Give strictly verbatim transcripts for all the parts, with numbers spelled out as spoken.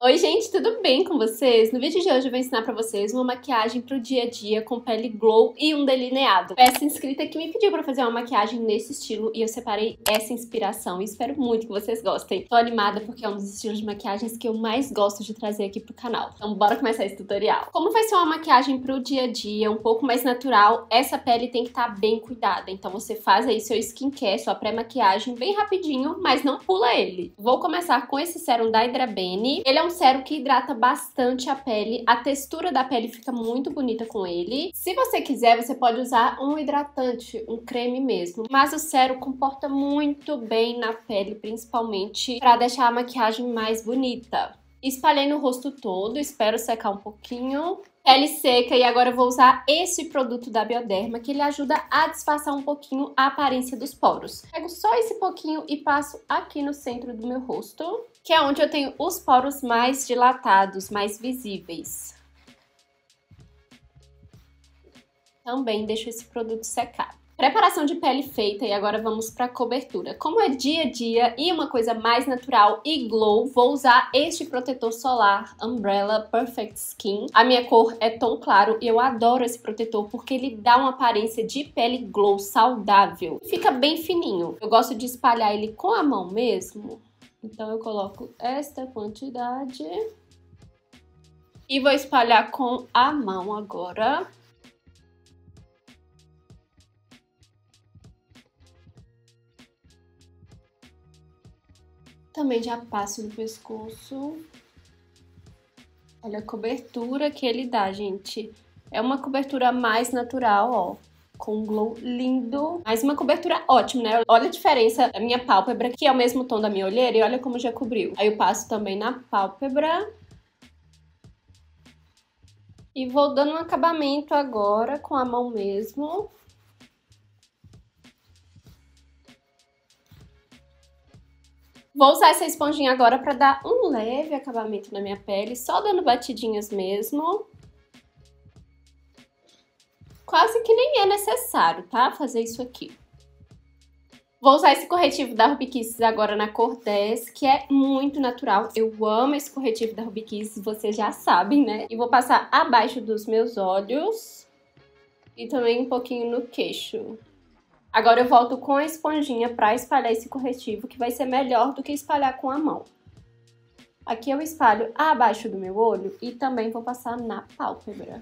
Oi gente, tudo bem com vocês? No vídeo de hoje eu vou ensinar pra vocês uma maquiagem pro dia a dia com pele glow e um delineado. Essa inscrita que me pediu pra fazer uma maquiagem nesse estilo e eu separei essa inspiração e espero muito que vocês gostem. Tô animada porque é um dos estilos de maquiagens que eu mais gosto de trazer aqui pro canal. Então bora começar esse tutorial. Como vai ser uma maquiagem pro dia a dia, um pouco mais natural, essa pele tem que estar bem cuidada. Então você faz aí seu skincare, sua pré-maquiagem bem rapidinho, mas não pula ele. Vou começar com esse sérum da Hydra Bene. Ele é um sérum que hidrata bastante a pele, a textura da pele fica muito bonita com ele. Se você quiser, você pode usar um hidratante, um creme mesmo, mas o sérum comporta muito bem na pele, principalmente para deixar a maquiagem mais bonita. Espalhei no rosto todo, espero secar um pouquinho. Pele seca, e agora eu vou usar esse produto da Bioderma, que ele ajuda a disfarçar um pouquinho a aparência dos poros. Pego só esse pouquinho e passo aqui no centro do meu rosto, que é onde eu tenho os poros mais dilatados, mais visíveis. Também deixo esse produto secar. Preparação de pele feita e agora vamos para a cobertura. Como é dia a dia e uma coisa mais natural e glow, vou usar este protetor solar Umbrella Perfect Skin. A minha cor é tom claro e eu adoro esse protetor porque ele dá uma aparência de pele glow saudável. Fica bem fininho. Eu gosto de espalhar ele com a mão mesmo. Então eu coloco esta quantidade e vou espalhar com a mão agora. Também já passo no pescoço. Olha a cobertura que ele dá, gente. É uma cobertura mais natural, ó. Com um glow lindo. Mas uma cobertura ótima, né? Olha a diferença da minha pálpebra, que é o mesmo tom da minha olheira, e olha como já cobriu. Aí eu passo também na pálpebra. E vou dando um acabamento agora com a mão mesmo. Vou usar essa esponjinha agora para dar um leve acabamento na minha pele, só dando batidinhas mesmo. Quase que nem é necessário, tá? Fazer isso aqui. Vou usar esse corretivo da Ruby Kisses agora na cor dez, que é muito natural. Eu amo esse corretivo da Ruby Kisses, vocês já sabem, né? E vou passar abaixo dos meus olhos e também um pouquinho no queixo. Agora eu volto com a esponjinha para espalhar esse corretivo, que vai ser melhor do que espalhar com a mão. Aqui eu espalho abaixo do meu olho e também vou passar na pálpebra.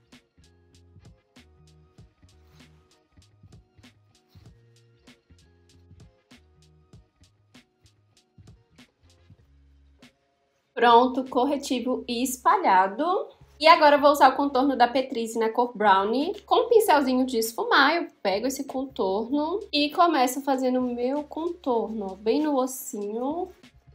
Pronto, corretivo espalhado. E agora eu vou usar o contorno da Petrice na cor Brownie. Com um pincelzinho de esfumar, eu pego esse contorno e começo fazendo o meu contorno, ó, bem no ossinho.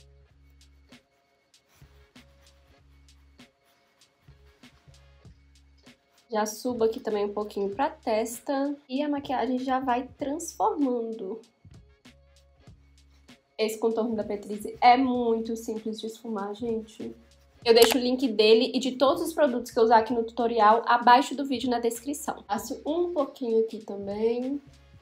Já subo aqui também um pouquinho pra testa e a maquiagem já vai transformando. Esse contorno da Petrice é muito simples de esfumar, gente. Eu deixo o link dele e de todos os produtos que eu usar aqui no tutorial abaixo do vídeo na descrição. Passo um pouquinho aqui também.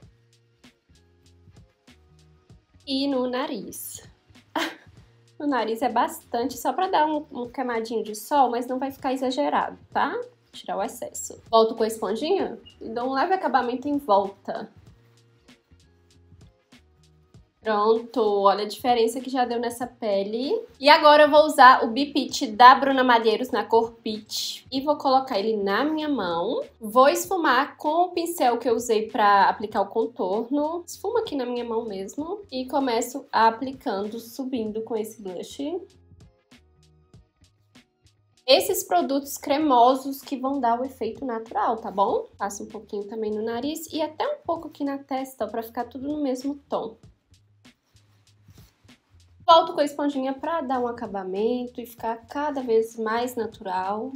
E no nariz. No nariz é bastante, só pra dar um, um camadinho de sol, mas não vai ficar exagerado, tá? Tirar o excesso. Volto com a esponjinha e dou um leve acabamento em volta. Pronto, olha a diferença que já deu nessa pele. E agora eu vou usar o B-Peach da Bruna Malheiros na cor Peach. E vou colocar ele na minha mão. Vou esfumar com o pincel que eu usei pra aplicar o contorno. Esfumo aqui na minha mão mesmo. E começo aplicando, subindo com esse blush. Esses produtos cremosos que vão dar o efeito natural, tá bom? Passo um pouquinho também no nariz e até um pouco aqui na testa, ó, pra ficar tudo no mesmo tom. Volto com a esponjinha para dar um acabamento e ficar cada vez mais natural.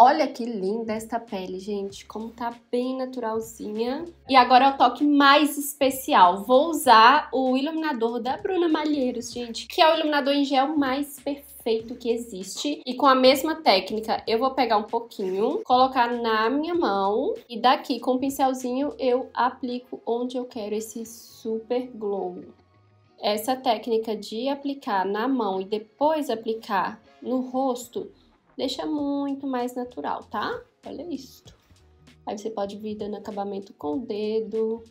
Olha que linda esta pele, gente, como tá bem naturalzinha. E agora é o toque mais especial. Vou usar o iluminador da Bruna Malheiros, gente, que é o iluminador em gel mais perfeito que existe. E com a mesma técnica, eu vou pegar um pouquinho, colocar na minha mão e daqui com o pincelzinho eu aplico onde eu quero esse super glow. Essa técnica de aplicar na mão e depois aplicar no rosto deixa muito mais natural, tá? Olha isso. Aí você pode vir dando acabamento com o dedo.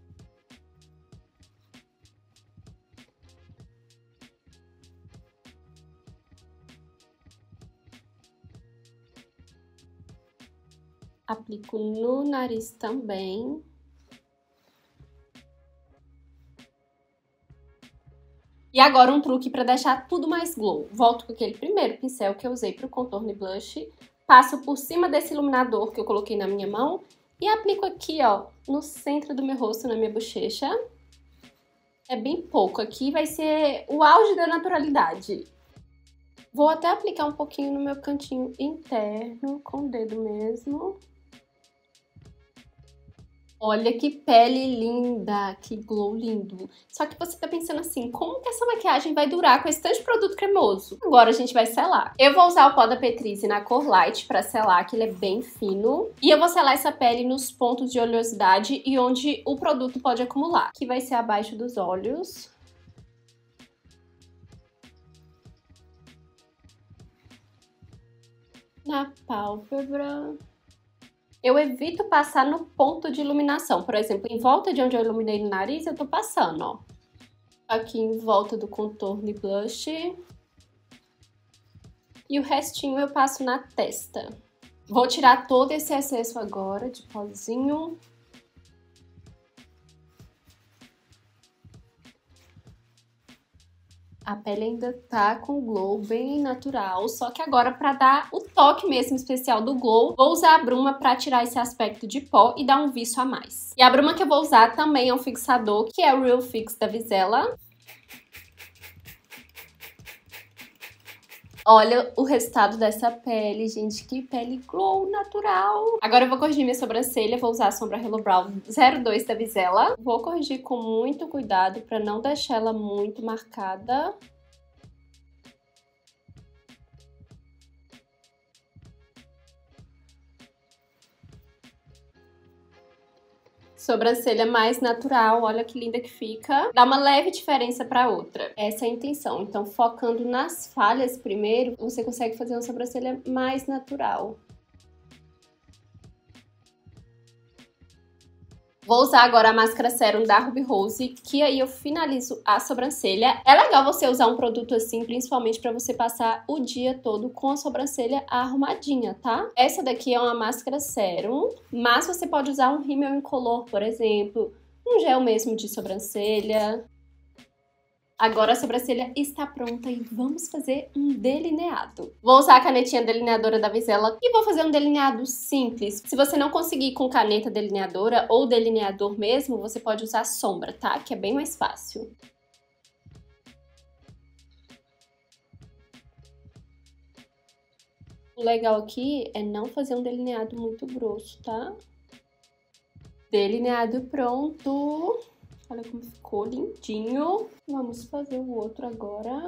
Aplico no nariz também. E agora um truque para deixar tudo mais glow. Volto com aquele primeiro pincel que eu usei para o contorno e blush. Passo por cima desse iluminador que eu coloquei na minha mão. E aplico aqui, ó, no centro do meu rosto, na minha bochecha. É bem pouco. Aqui vai ser o auge da naturalidade. Vou até aplicar um pouquinho no meu cantinho interno, com o dedo mesmo. Olha que pele linda, que glow lindo. Só que você tá pensando assim, como que essa maquiagem vai durar com esse tanto de produto cremoso? Agora a gente vai selar. Eu vou usar o pó da Petrice na cor Light pra selar, que ele é bem fino. E eu vou selar essa pele nos pontos de oleosidade e onde o produto pode acumular, que vai ser abaixo dos olhos. Na pálpebra. Eu evito passar no ponto de iluminação. Por exemplo, em volta de onde eu iluminei no nariz, eu tô passando, ó. Aqui em volta do contorno e blush. E o restinho eu passo na testa. Vou tirar todo esse excesso agora de pozinho. A pele ainda tá com glow bem natural, só que agora pra dar o toque mesmo especial do glow, vou usar a bruma pra tirar esse aspecto de pó e dar um viço a mais. E a bruma que eu vou usar também é um fixador, que é o Real Fix da Vizela. Olha o resultado dessa pele, gente, que pele glow natural. Agora eu vou corrigir minha sobrancelha, vou usar a sombra Hello Brow zero dois da Vizela. Vou corrigir com muito cuidado pra não deixar ela muito marcada. Sobrancelha mais natural, olha que linda que fica. Dá uma leve diferença pra outra. Essa é a intenção. Então, focando nas falhas primeiro, você consegue fazer uma sobrancelha mais natural. Vou usar agora a máscara Serum da Ruby Rose, que aí eu finalizo a sobrancelha. É legal você usar um produto assim, principalmente pra você passar o dia todo com a sobrancelha arrumadinha, tá? Essa daqui é uma máscara Serum, mas você pode usar um rímel incolor, por exemplo, um gel mesmo de sobrancelha. Agora a sobrancelha está pronta e vamos fazer um delineado. Vou usar a canetinha delineadora da Vizela e vou fazer um delineado simples. Se você não conseguir com caneta delineadora ou delineador mesmo, você pode usar sombra, tá? Que é bem mais fácil. O legal aqui é não fazer um delineado muito grosso, tá? Delineado pronto! Olha como ficou lindinho. Vamos fazer o outro agora.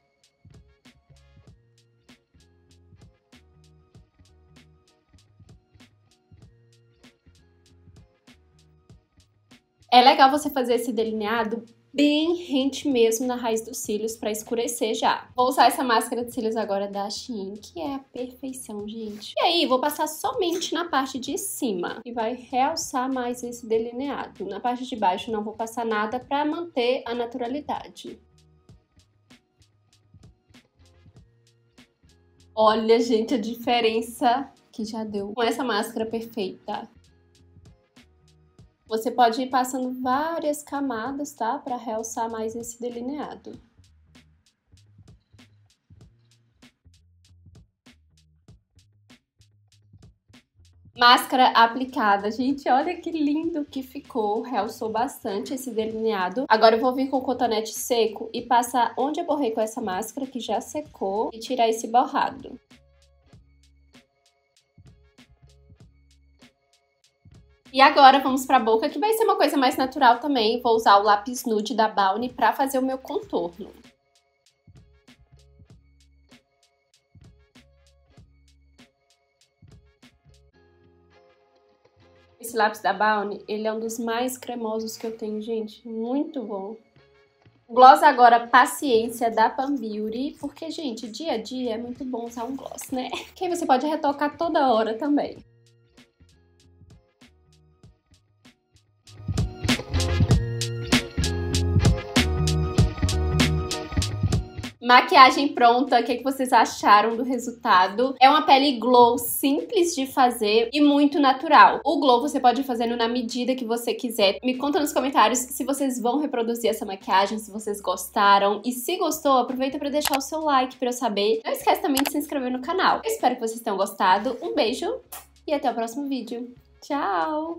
É legal você fazer esse delineado bem rente mesmo na raiz dos cílios para escurecer já. Vou usar essa máscara de cílios agora da Shein, que é a perfeição, gente. E aí, vou passar somente na parte de cima, e vai realçar mais esse delineado. Na parte de baixo não vou passar nada para manter a naturalidade. Olha, gente, a diferença que já deu com essa máscara perfeita. Você pode ir passando várias camadas, tá? Para realçar mais esse delineado. Máscara aplicada. Gente, olha que lindo que ficou. Realçou bastante esse delineado. Agora eu vou vir com o cotonete seco e passar onde eu borrei com essa máscara, que já secou, e tirar esse borrado. E agora vamos pra boca, que vai ser uma coisa mais natural também. Vou usar o lápis nude da Balmy pra fazer o meu contorno. Esse lápis da Balmy, ele é um dos mais cremosos que eu tenho, gente. Muito bom. Gloss agora, Paciência, da Pan Beauty, porque, gente, dia a dia é muito bom usar um gloss, né? Que aí você pode retocar toda hora também. Maquiagem pronta, o que, que vocês acharam do resultado? É uma pele glow simples de fazer e muito natural. O glow você pode fazer na medida que você quiser. Me conta nos comentários se vocês vão reproduzir essa maquiagem, se vocês gostaram. E se gostou, aproveita para deixar o seu like para eu saber. Não esquece também de se inscrever no canal. Eu espero que vocês tenham gostado. Um beijo e até o próximo vídeo. Tchau!